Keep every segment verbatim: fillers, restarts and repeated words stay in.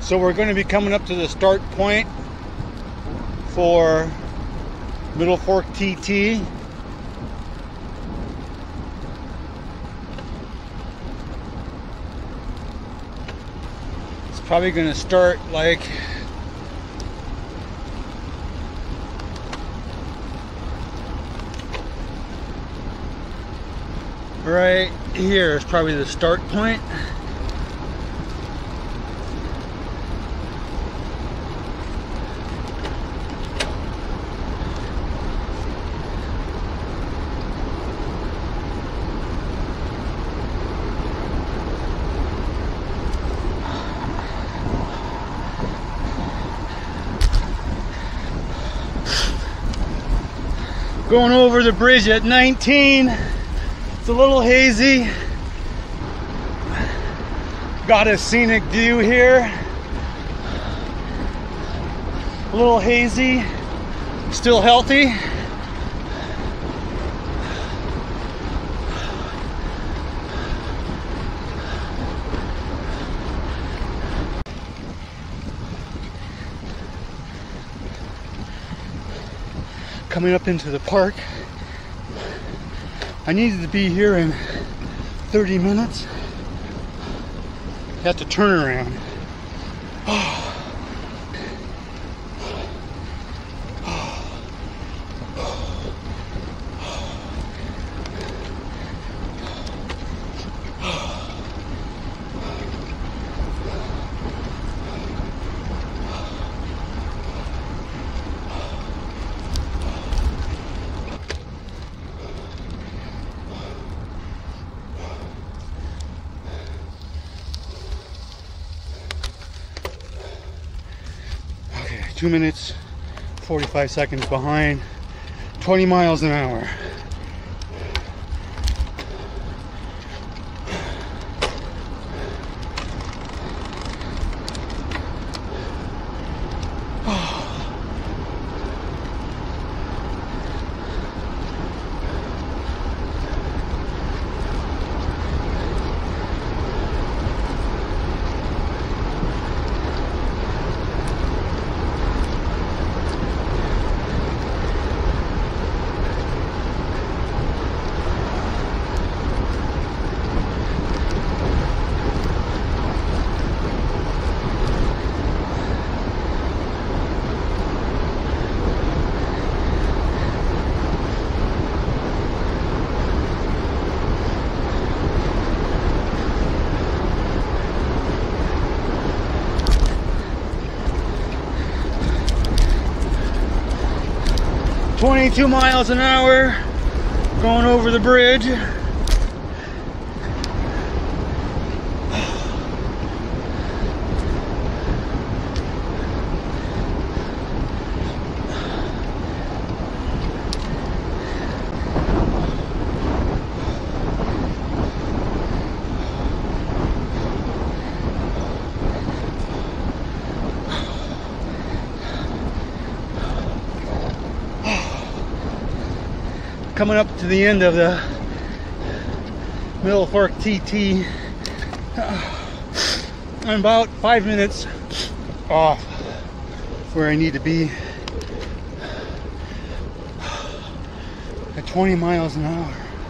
So we're going to be coming up to the start point for Middle Fork T T. It's probably going to start like right here is probably the start point. Going over the bridge at nineteen. It's a little hazy. Got a scenic view here. A little hazy. Still healthy. Coming up into the park. I needed to be here in thirty minutes. Have to turn around. Two minutes, forty-five seconds behind, twenty miles an hour. twenty-two miles an hour, going over the bridge. Coming up to the end of the Middle Fork T T. I'm about five minutes off where I need to be at twenty miles an hour.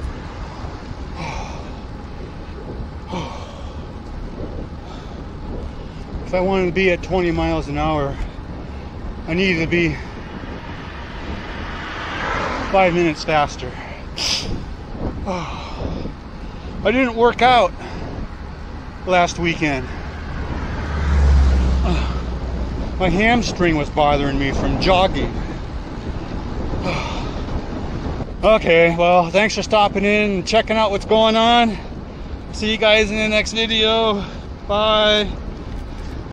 If I wanted to be at twenty miles an hour, I needed to be five minutes faster. Oh, I didn't work out last weekend. Oh, my hamstring was bothering me from jogging. Oh. Okay, well, thanks for stopping in and checking out what's going on. See you guys in the next video. Bye.